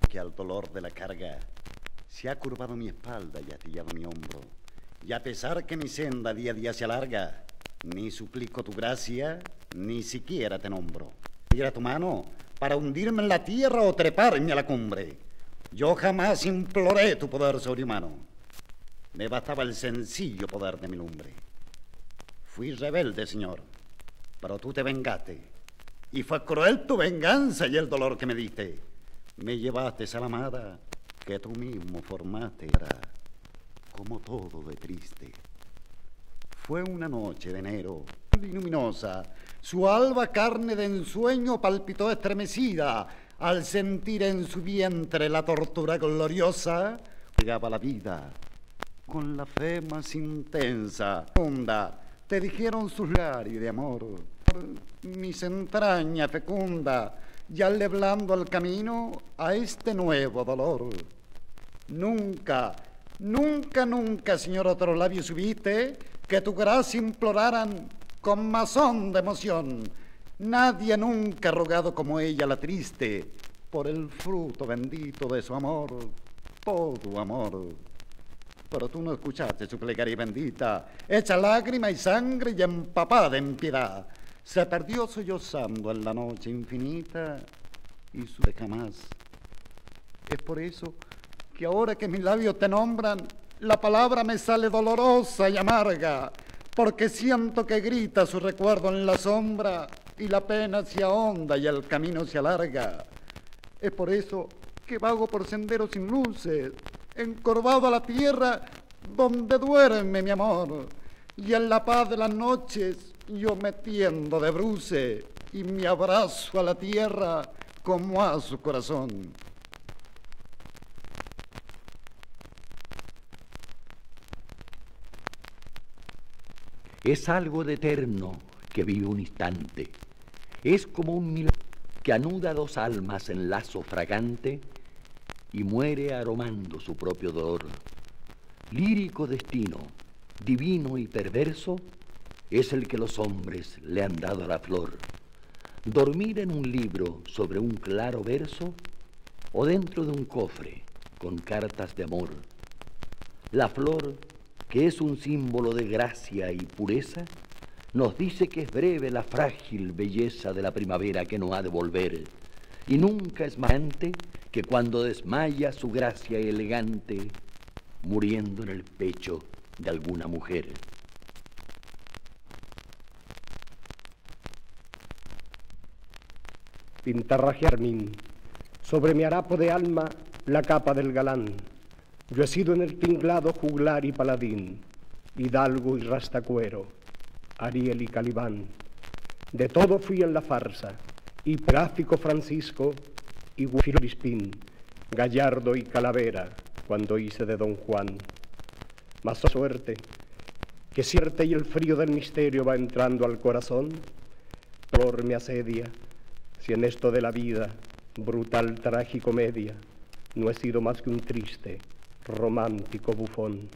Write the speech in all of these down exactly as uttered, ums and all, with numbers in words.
que al dolor de la carga se ha curvado mi espalda y astillado mi hombro. Y a pesar que mi senda día a día se alarga, ni suplico tu gracia, ni siquiera te nombro. Tira tu mano para hundirme en la tierra o treparme a la cumbre. Yo jamás imploré tu poder sobrehumano. Me bastaba el sencillo poder de mi lumbre. Fui rebelde, Señor, pero tú te vengaste. Y fue cruel tu venganza y el dolor que me diste. Me llevaste a la amada que tú mismo formaste. Era como todo de triste. Fue una noche de enero luminosa. Su alba carne de ensueño palpitó estremecida al sentir en su vientre la tortura gloriosa. Llegaba la vida con la fe más intensa. Honda, te dijeron sus labios de amor. Mis entrañas fecunda, ya leblando el camino a este nuevo dolor. Nunca, nunca, nunca, Señor, otro labio subiste que tu gracia imploraran con más honda emoción. Nadie nunca ha rogado como ella la triste por el fruto bendito de su amor, todo amor. Pero tú no escuchaste su plegaria bendita, hecha lágrima y sangre y empapada en piedad. Se perdió sollozando en la noche infinita y su jamás. Es por eso que ahora que mis labios te nombran, la palabra me sale dolorosa y amarga, porque siento que grita su recuerdo en la sombra y la pena se ahonda y el camino se alarga. Es por eso que vago por senderos sin luces, encorvado a la tierra donde duerme mi amor, y en la paz de las noches yo me tiendo de bruces y me abrazo a la tierra como a su corazón. Es algo de eterno que vive un instante. Es como un milagro que anuda dos almas en lazo fragante y muere aromando su propio dolor. Lírico destino, divino y perverso, es el que los hombres le han dado a la flor. Dormir en un libro sobre un claro verso o dentro de un cofre con cartas de amor. La flor, que es un símbolo de gracia y pureza, nos dice que es breve la frágil belleza de la primavera que no ha de volver, y nunca es más grande que cuando desmaya su gracia elegante, muriendo en el pecho de alguna mujer. Pintarrajearmin, sobre mi harapo de alma la capa del galán. Yo he sido en el tinglado juglar y paladín, hidalgo y rastacuero, Ariel y Calibán. De todo fui en la farsa, y gráfico Francisco y Filispín, Gallardo y Calavera, cuando hice de Don Juan. Mas suerte, que sierte y el frío del misterio va entrando al corazón, dolor me asedia, si en esto de la vida, brutal tragicomedia, no he sido más que un triste, romántico bufón.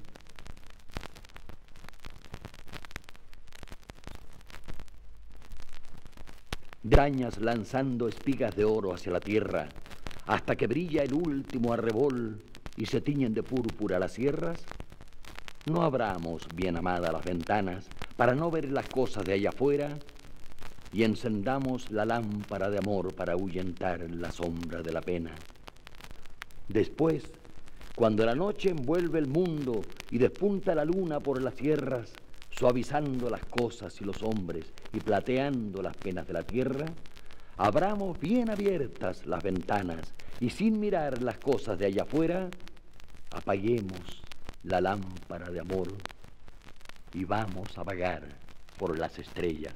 Dañas lanzando espigas de oro hacia la tierra, hasta que brilla el último arrebol y se tiñen de púrpura las sierras. No abramos, bien amada, las ventanas para no ver las cosas de allá afuera, y encendamos la lámpara de amor para ahuyentar la sombra de la pena. Después, cuando la noche envuelve el mundo y despunta la luna por las sierras, suavizando las cosas y los hombres y plateando las penas de la tierra, abramos bien abiertas las ventanas y sin mirar las cosas de allá afuera, apaguemos la lámpara de amor y vamos a vagar por las estrellas.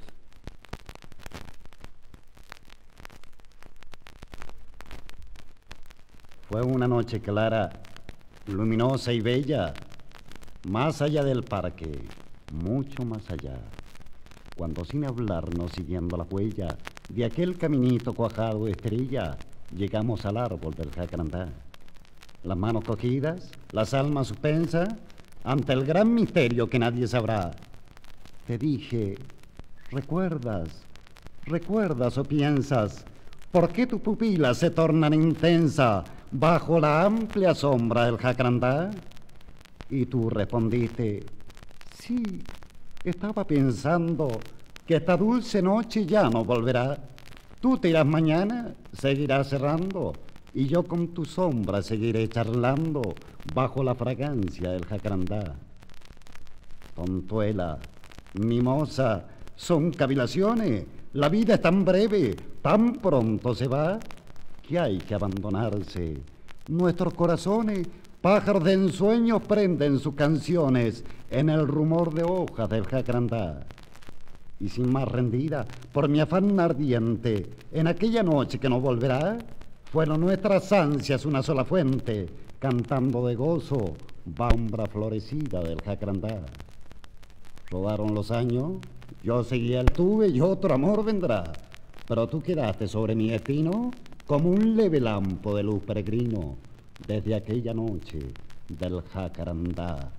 Fue una noche clara, luminosa y bella, más allá del parque, mucho más allá, cuando sin hablarnos, siguiendo la huella de aquel caminito cuajado de estrella, llegamos al árbol del jacarandá. Las manos cogidas, las almas suspensas, ante el gran misterio que nadie sabrá. Te dije, ¿recuerdas? ¿Recuerdas o piensas? ¿Por qué tu pupila se tornan intensa bajo la amplia sombra del jacarandá? Y tú respondiste, sí, estaba pensando que esta dulce noche ya no volverá. Tú te irás mañana, seguirás cerrando, y yo con tu sombra seguiré charlando bajo la fragancia del jacarandá. Tontuela, mimosa, son cavilaciones. La vida es tan breve, tan pronto se va, que hay que abandonarse. Nuestros corazones, pájaros de ensueños, prenden sus canciones en el rumor de hojas del jacarandá. Y sin más rendida, por mi afán ardiente, en aquella noche que no volverá, fueron nuestras ansias una sola fuente, cantando de gozo, bambra florecida del jacarandá. Rodaron los años, yo seguía el tuve y otro amor vendrá, pero tú quedaste sobre mi destino como un leve lampo de luz peregrino desde aquella noche del jacarandá.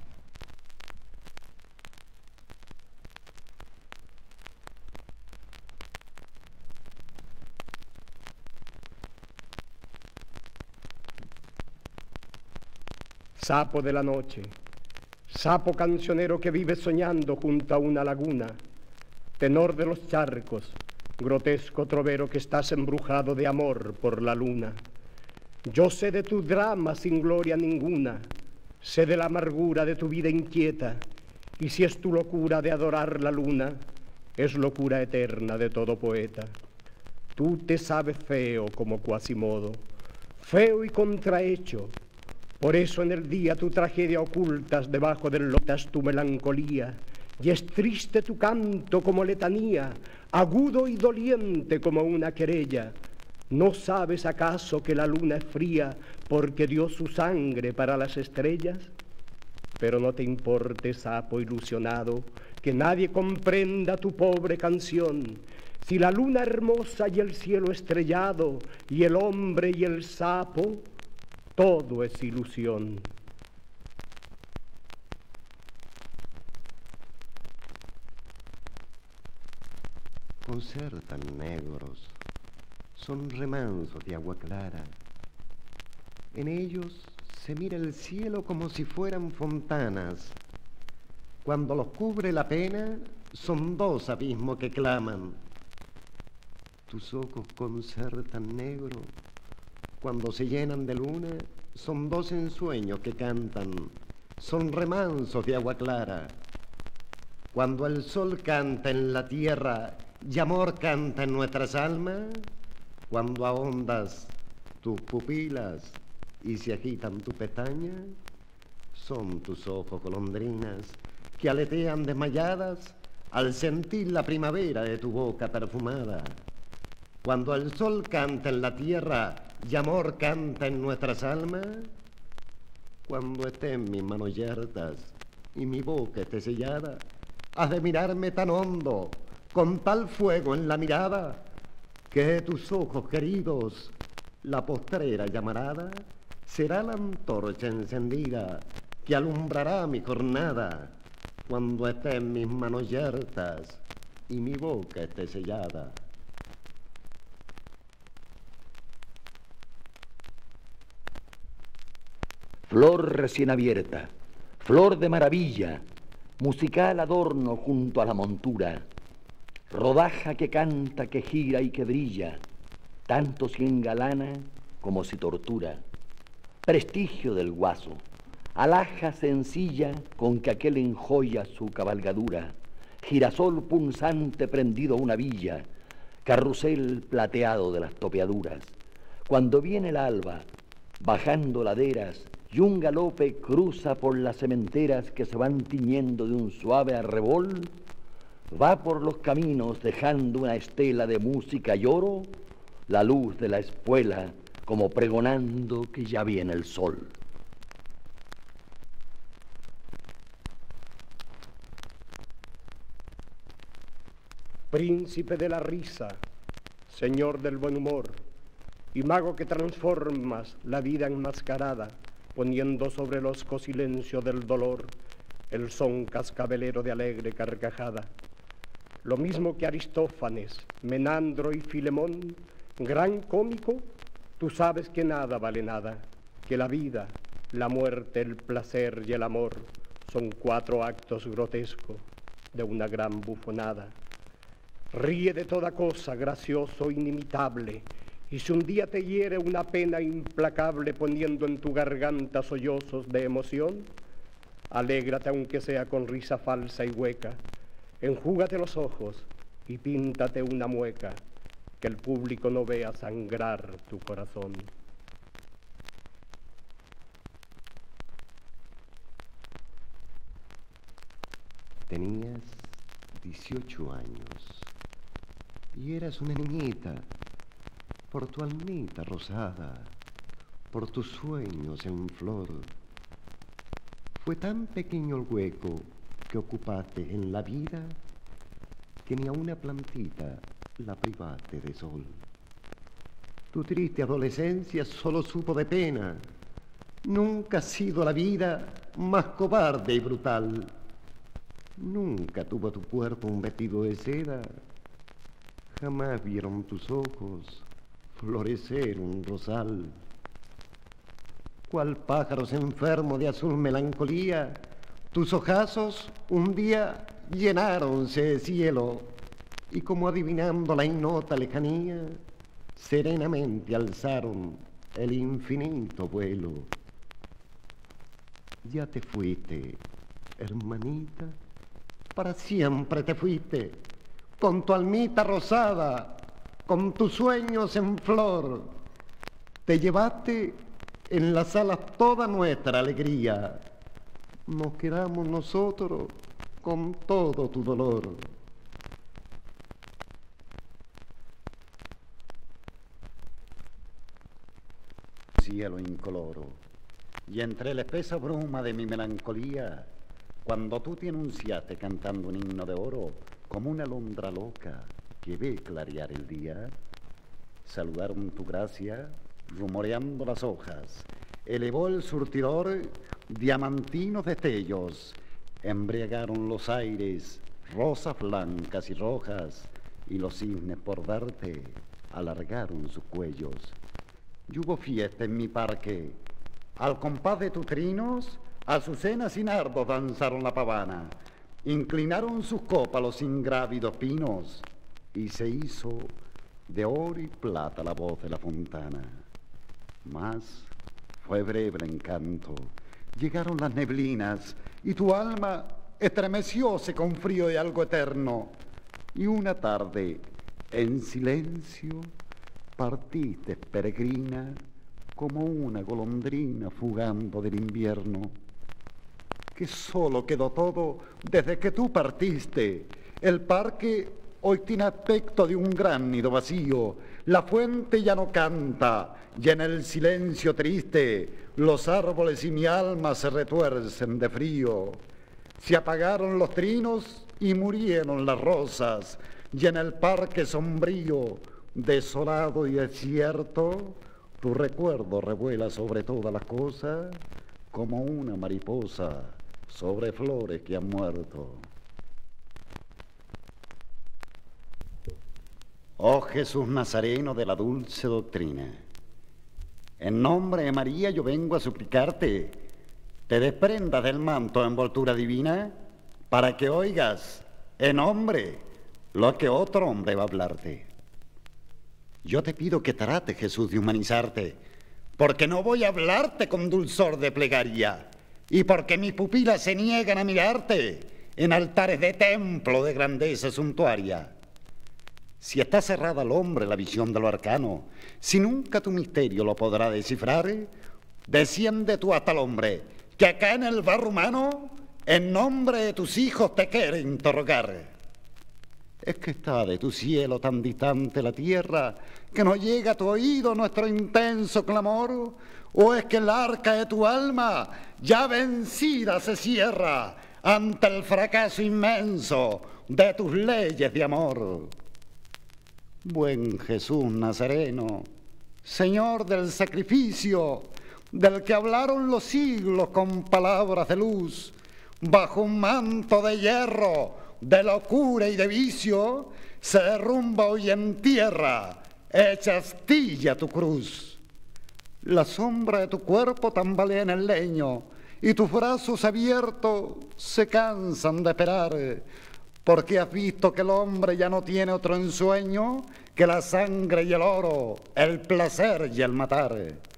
Sapo de la noche, sapo cancionero que vive soñando junto a una laguna, tenor de los charcos, grotesco trovero que estás embrujado de amor por la luna. Yo sé de tu drama sin gloria ninguna, sé de la amargura de tu vida inquieta, y si es tu locura de adorar la luna, es locura eterna de todo poeta. Tú te sabes feo como Quasimodo, feo y contrahecho. Por eso en el día tu tragedia ocultas debajo del lotas tu melancolía, y es triste tu canto como letanía, agudo y doliente como una querella. ¿No sabes acaso que la luna es fría porque dio su sangre para las estrellas? Pero no te importe, sapo ilusionado, que nadie comprenda tu pobre canción. Si la luna hermosa y el cielo estrellado, y el hombre y el sapo, todo es ilusión. Concertan negros, son remansos de agua clara. En ellos se mira el cielo como si fueran fontanas. Cuando los cubre la pena, son dos abismos que claman. Tus ojos concertan negro, cuando se llenan de luna, son dos ensueños que cantan, son remansos de agua clara. Cuando el sol canta en la tierra y amor canta en nuestras almas, cuando ahondas tus pupilas y se agitan tus pestañas, son tus ojos golondrinas que aletean desmayadas al sentir la primavera de tu boca perfumada. Cuando el sol canta en la tierra y amor canta en nuestras almas, cuando estén mis manos yertas y mi boca esté sellada, has de mirarme tan hondo, con tal fuego en la mirada, que de tus ojos queridos la postrera llamarada será la antorcha encendida que alumbrará mi jornada, cuando estén mis manos yertas y mi boca esté sellada. Flor recién abierta, flor de maravilla, musical adorno junto a la montura, rodaja que canta, que gira y que brilla, tanto si engalana como si tortura, prestigio del guaso, alhaja sencilla con que aquel enjoya su cabalgadura, girasol punzante prendido a una villa, carrusel plateado de las topeaduras. Cuando viene el alba, bajando laderas, y un galope cruza por las sementeras que se van tiñendo de un suave arrebol, va por los caminos dejando una estela de música y oro, la luz de la espuela como pregonando que ya viene el sol. Príncipe de la risa, señor del buen humor, y mago que transformas la vida enmascarada, poniendo sobre el hosco silencio del dolor el son cascabelero de alegre carcajada. Lo mismo que Aristófanes, Menandro y Filemón, gran cómico, Tú sabes que nada vale nada, que la vida, la muerte, el placer y el amor son cuatro actos grotescos de una gran bufonada. Ríe de toda cosa, gracioso, inimitable, y si un día te hiere una pena implacable poniendo en tu garganta sollozos de emoción, alégrate aunque sea con risa falsa y hueca, enjúgate los ojos y píntate una mueca, que el público no vea sangrar tu corazón. Tenías dieciocho años y eras una niñita. Por tu almita rosada, por tus sueños en flor, fue tan pequeño el hueco que ocupaste en la vida que ni a una plantita la privaste de sol. Tu triste adolescencia solo supo de pena. Nunca ha sido la vida más cobarde y brutal. Nunca tuvo tu cuerpo un vestido de seda. Jamás vieron tus ojos florecer un rosal. Cual pájaros enfermos de azul melancolía, tus ojazos un día llenáronse de cielo y como adivinando la ignota lejanía, serenamente alzaron el infinito vuelo. Ya te fuiste, hermanita, para siempre te fuiste, con tu almita rosada, con tus sueños en flor. Te llevaste en las alas toda nuestra alegría. Nos quedamos nosotros con todo tu dolor. Cielo incoloro, y entre la espesa bruma de mi melancolía, cuando tú te anunciaste cantando un himno de oro, como una alondra loca que ve clarear el día, saludaron tu gracia, rumoreando las hojas, elevó el surtidor diamantinos destellos, embriagaron los aires, rosas blancas y rojas, y los cisnes por verte alargaron sus cuellos. Y hubo fiesta en mi parque, al compás de tus trinos, azucenas y nardos danzaron la pavana, inclinaron sus copas los ingrávidos pinos, y se hizo de oro y plata la voz de la fontana. Mas fue breve el encanto, llegaron las neblinas, y tu alma estremecióse con frío de algo eterno, y una tarde, en silencio, partiste peregrina como una golondrina fugando del invierno. Que solo quedó todo desde que tú partiste. El parque hoy tiene aspecto de un gran nido vacío. La fuente ya no canta, y en el silencio triste los árboles y mi alma se retuercen de frío. Se apagaron los trinos y murieron las rosas, y en el parque sombrío, desolado y desierto, tu recuerdo revuela sobre todas las cosas como una mariposa sobre flores que han muerto. Oh Jesús Nazareno de la dulce doctrina, en nombre de María yo vengo a suplicarte, te desprendas del manto de envoltura divina para que oigas en hombre lo que otro hombre va a hablarte. Yo te pido que trates, Jesús, de humanizarte, porque no voy a hablarte con dulzor de plegaria, y porque mis pupilas se niegan a mirarte en altares de templo de grandeza suntuaria. Si está cerrada al hombre la visión de lo arcano, si nunca tu misterio lo podrá descifrar, desciende tú hasta el hombre, que acá en el barro humano, en nombre de tus hijos te quiere interrogar. ¿Es que está de tu cielo tan distante la tierra que no llega a tu oído nuestro intenso clamor? ¿O es que el arca de tu alma ya vencida se cierra ante el fracaso inmenso de tus leyes de amor? Buen Jesús Nazareno, Señor del sacrificio, del que hablaron los siglos con palabras de luz, bajo un manto de hierro, de locura y de vicio, se derrumba hoy en tierra, hecha astilla tu cruz. La sombra de tu cuerpo tambalea en el leño y tus brazos abiertos se cansan de esperar, porque has visto que el hombre ya no tiene otro ensueño que la sangre y el oro, el placer y el matar.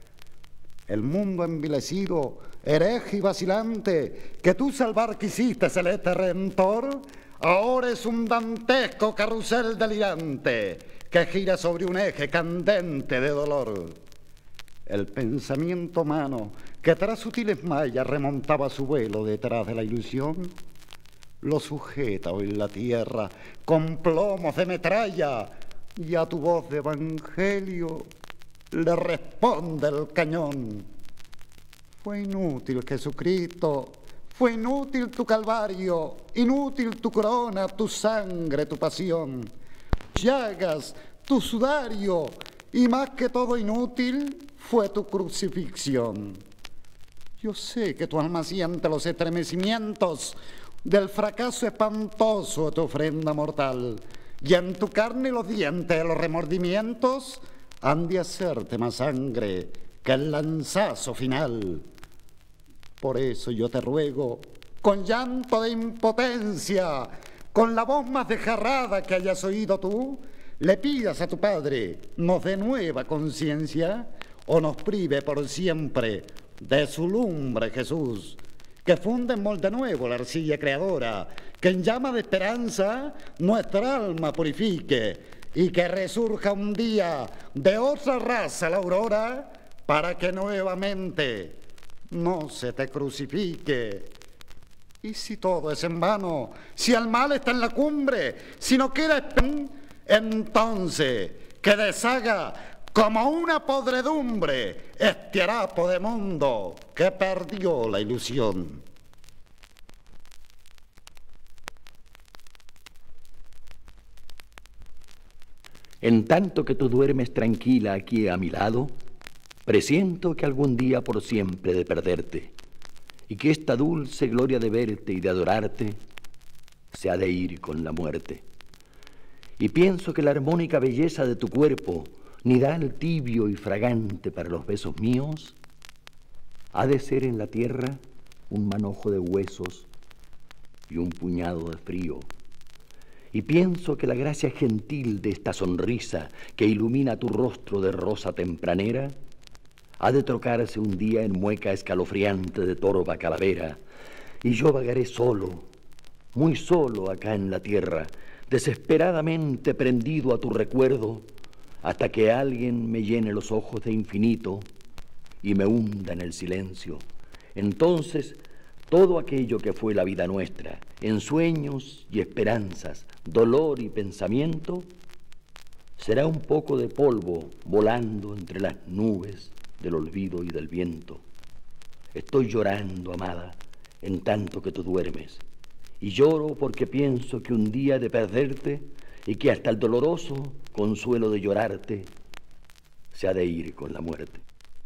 El mundo envilecido, hereje y vacilante, que tú salvar quisiste, celeste redentor, ahora es un dantesco carrusel delirante que gira sobre un eje candente de dolor. El pensamiento humano, que tras sutiles mallas remontaba su vuelo detrás de la ilusión, lo sujeta hoy la tierra con plomos de metralla, y a tu voz de evangelio le responde el cañón. Fue inútil, Jesucristo, fue inútil tu calvario, inútil tu corona, tu sangre, tu pasión, llagas, tu sudario, y más que todo inútil fue tu crucifixión. Yo sé que tu alma siente los estremecimientos del fracaso espantoso de tu ofrenda mortal, y en tu carne los dientes de los remordimientos han de hacerte más sangre que el lanzazo final. Por eso yo te ruego, con llanto de impotencia, con la voz más desgarrada que hayas oído tú, le pidas a tu Padre nos dé nueva conciencia o nos prive por siempre de su lumbre, Jesús, que funde en molde nuevo la arcilla creadora, que en llama de esperanza nuestra alma purifique y que resurja un día de otra raza la aurora para que nuevamente no se te crucifique. Y si todo es en vano, si el mal está en la cumbre, si no queda, entonces que deshaga como una podredumbre este harapo de mundo que perdió la ilusión. En tanto que tú duermes tranquila aquí a mi lado, presiento que algún día por siempre he de perderte, y que esta dulce gloria de verte y de adorarte se ha de ir con la muerte. Y pienso que la armónica belleza de tu cuerpo, nidal tibio y fragante para los besos míos, ha de ser en la tierra un manojo de huesos y un puñado de frío. Y pienso que la gracia gentil de esta sonrisa que ilumina tu rostro de rosa tempranera ha de trocarse un día en mueca escalofriante de torva calavera, y yo vagaré solo, muy solo acá en la tierra, desesperadamente prendido a tu recuerdo, hasta que alguien me llene los ojos de infinito y me hunda en el silencio. Entonces, todo aquello que fue la vida nuestra, en sueños y esperanzas, dolor y pensamiento, será un poco de polvo volando entre las nubes del olvido y del viento. Estoy llorando, amada, en tanto que tú duermes, y lloro porque pienso que un día he de perderte y que hasta el doloroso consuelo de llorarte se ha de ir con la muerte.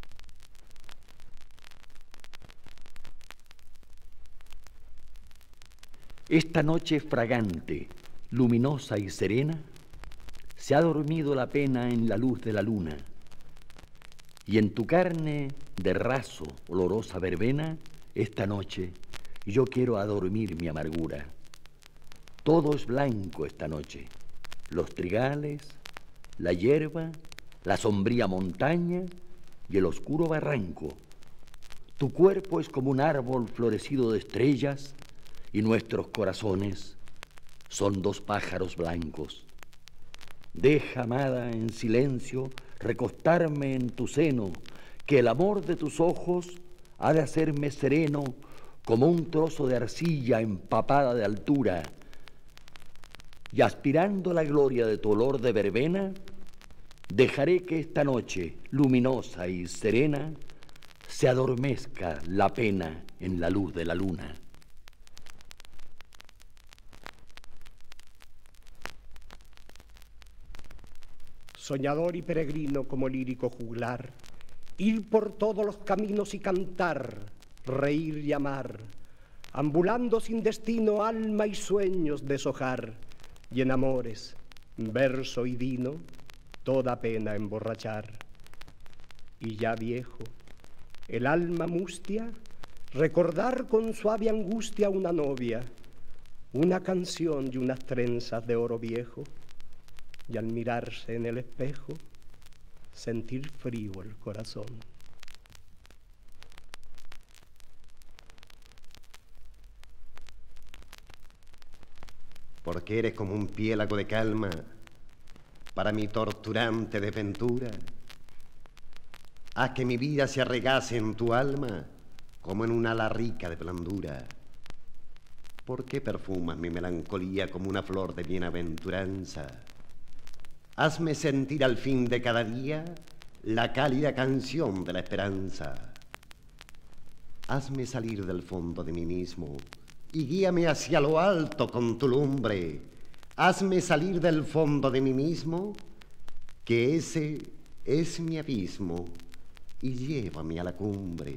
Esta noche fragante, luminosa y serena, se ha dormido la pena en la luz de la luna, y en tu carne de raso olorosa verbena, esta noche yo quiero adormir mi amargura. Todo es blanco esta noche, los trigales, la hierba, la sombría montaña y el oscuro barranco. Tu cuerpo es como un árbol florecido de estrellas y nuestros corazones son dos pájaros blancos. Deja, amada, en silencio recostarme en tu seno, que el amor de tus ojos ha de hacerme sereno como un trozo de arcilla empapada de altura, y aspirando la gloria de tu olor de verbena, dejaré que esta noche, luminosa y serena, se adormezca la pena en la luz de la luna. Soñador y peregrino como lírico juglar, ir por todos los caminos y cantar, reír y amar, ambulando sin destino alma y sueños deshojar, y en amores, verso y vino, toda pena emborrachar. y ya viejo, el alma mustia, recordar con suave angustia una novia, una canción y unas trenzas de oro viejo, y al mirarse en el espejo, sentir frío el corazón. Porque eres como un piélago de calma para mi torturante desventura. Haz que mi vida se arregase en tu alma como en una ala rica de blandura. ¿Por qué perfumas mi melancolía como una flor de bienaventuranza? Hazme sentir al fin de cada día la cálida canción de la esperanza. Hazme salir del fondo de mí mismo y guíame hacia lo alto con tu lumbre. Hazme salir del fondo de mí mismo, que ese es mi abismo, y llévame a la cumbre.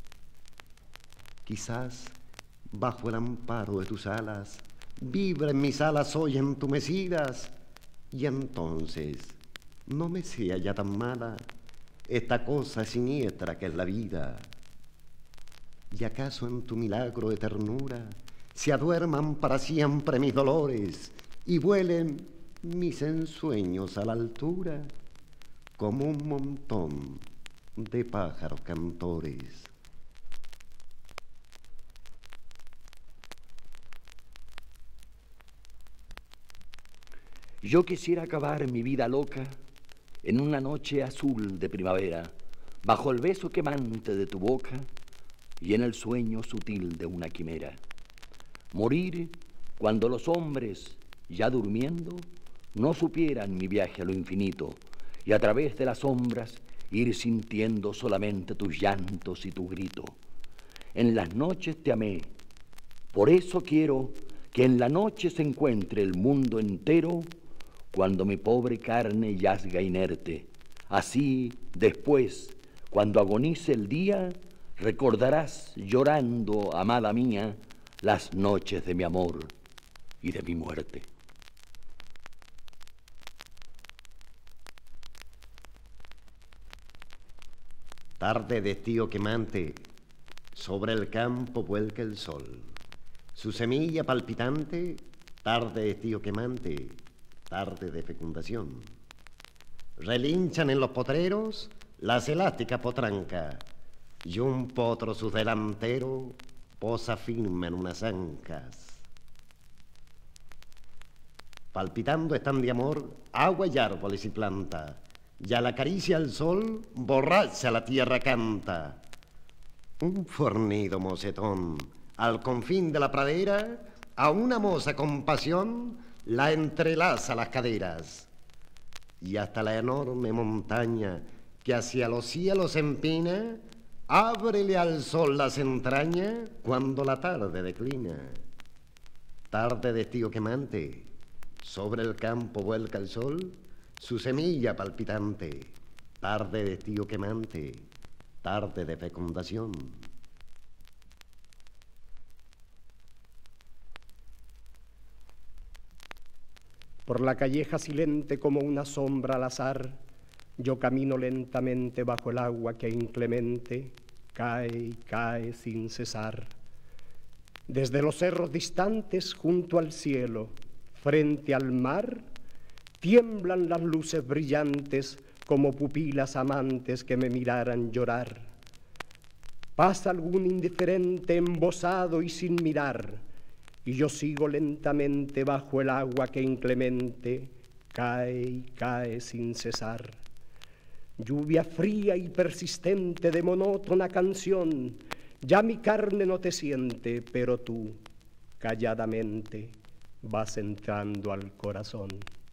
Quizás bajo el amparo de tus alas vibren mis alas hoy entumecidas, y entonces no me sea ya tan mala esta cosa siniestra que es la vida. ¿Y acaso en tu milagro de ternura se aduerman para siempre mis dolores y vuelen mis ensueños a la altura como un montón de pájaros cantores? Yo quisiera acabar mi vida loca en una noche azul de primavera, bajo el beso quemante de tu boca y en el sueño sutil de una quimera. Morir cuando los hombres, ya durmiendo, no supieran mi viaje a lo infinito, y a través de las sombras ir sintiendo solamente tus llantos y tu grito. En las noches te amé, por eso quiero que en la noche se encuentre el mundo entero, cuando mi pobre carne yazga inerte. Así, después, cuando agonice el día, recordarás llorando, amada mía, las noches de mi amor y de mi muerte. Tarde de estío quemante, sobre el campo vuelca el sol. Su semilla palpitante, tarde de estío quemante, tarde de fecundación. Relinchan en los potreros las elásticas potrancas, y un potro su delantero posa firme en unas ancas. Palpitando están de amor agua y árboles y planta, y a la caricia al sol borracha la tierra canta. Un fornido mocetón al confín de la pradera a una moza con pasión la entrelaza las caderas, y hasta la enorme montaña que hacia los cielos empina, ábrele al sol las entrañas cuando la tarde declina. Tarde de estío quemante, sobre el campo vuelca el sol su semilla palpitante, tarde de estío quemante, tarde de fecundación. Por la calleja silente como una sombra al azar, yo camino lentamente bajo el agua que inclemente cae y cae sin cesar. Desde los cerros distantes junto al cielo, frente al mar, tiemblan las luces brillantes como pupilas amantes que me miraran llorar. Pasa algún indiferente embosado y sin mirar, y yo sigo lentamente bajo el agua que inclemente cae y cae sin cesar. Lluvia fría y persistente de monótona canción, ya mi carne no te siente, pero tú, calladamente, vas entrando al corazón.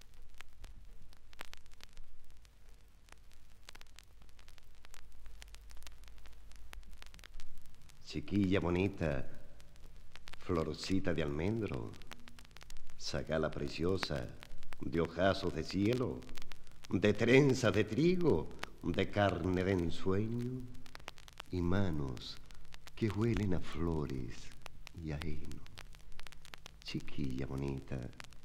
Chiquilla bonita, florcita de almendro, sacala preciosa, de ojazos de cielo, de trenzas de trigo, de carne de ensueño, y manos que huelen a flores y a heno. Chiquilla bonita,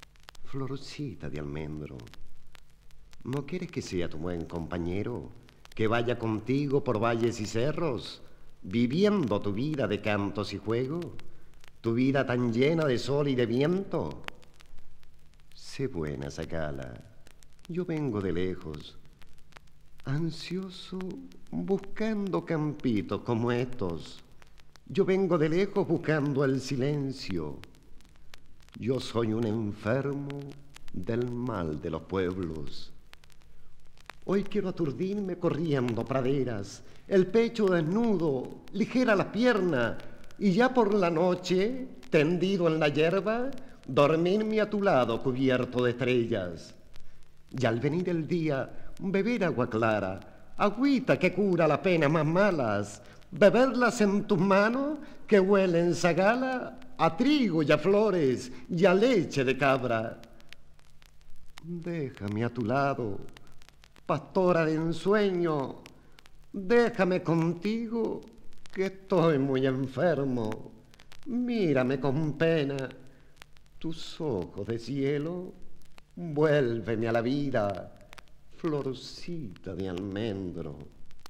florcita de almendro, ¿no quieres que sea tu buen compañero, que vaya contigo por valles y cerros, viviendo tu vida de cantos y juego, tu vida tan llena de sol y de viento. Sé buena, Zacala, yo vengo de lejos, ansioso, buscando campitos como estos. Yo vengo de lejos buscando el silencio. Yo soy un enfermo del mal de los pueblos. Hoy quiero aturdirme corriendo praderas, el pecho desnudo, ligera la pierna, y ya por la noche, tendido en la hierba, dormirme a tu lado cubierto de estrellas. Y al venir el día, beber agua clara, agüita que cura las penas más malas, beberlas en tus manos que huelen, Zagala, a trigo y a flores y a leche de cabra. Déjame a tu lado, pastora de ensueño, déjame contigo que estoy muy enfermo. Mírame con pena, tus ojos de cielo, vuélveme a la vida, florcita de almendro.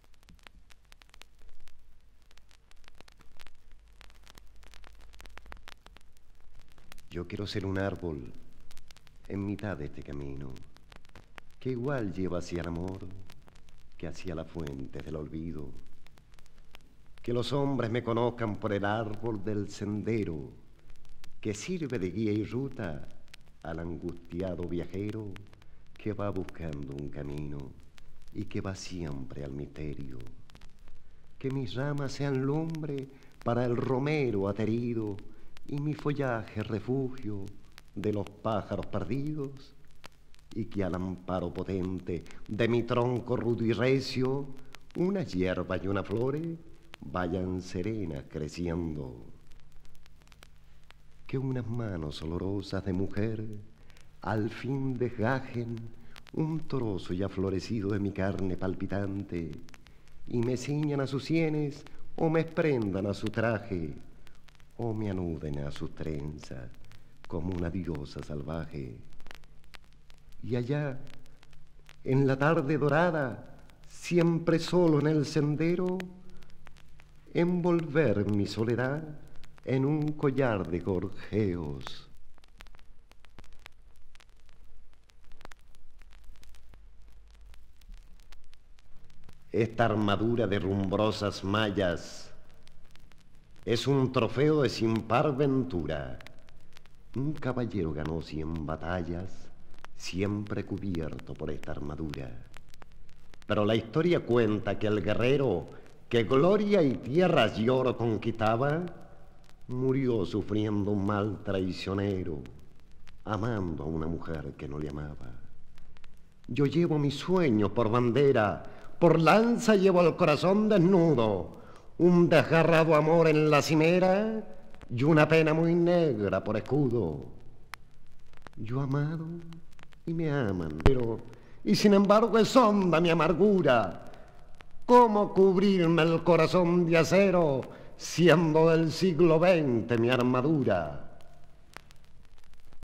Yo quiero ser un árbol en mitad de este camino, que igual lleva hacia el amor que hacia la fuente del olvido. Que los hombres me conozcan por el árbol del sendero, que sirve de guía y ruta al angustiado viajero que va buscando un camino y que va siempre al misterio. Que mis ramas sean lumbre para el romero aterido y mi follaje refugio de los pájaros perdidos, y que al amparo potente de mi tronco rudo y recio una hierba y una flor vayan serenas creciendo. Que unas manos olorosas de mujer al fin desgajen un trozo ya florecido de mi carne palpitante y me ciñan a sus sienes o me prendan a su traje o me anuden a sus trenzas como una diosa salvaje. Y allá, en la tarde dorada, siempre solo en el sendero, envolver mi soledad en un collar de gorjeos. Esta armadura de rumbrosas mallas es un trofeo de sin par ventura. Un caballero ganó cien batallas, siempre cubierto por esta armadura. Pero la historia cuenta que el guerrero que gloria y tierras y oro conquistaba, murió sufriendo un mal traicionero, amando a una mujer que no le amaba. Yo llevo mi sueño por bandera, por lanza llevo el corazón desnudo, un desgarrado amor en la cimera y una pena muy negra por escudo. Yo amado y me aman, pero, y sin embargo es honda mi amargura. ¿Cómo cubrirme el corazón de acero, siendo del siglo veinte mi armadura?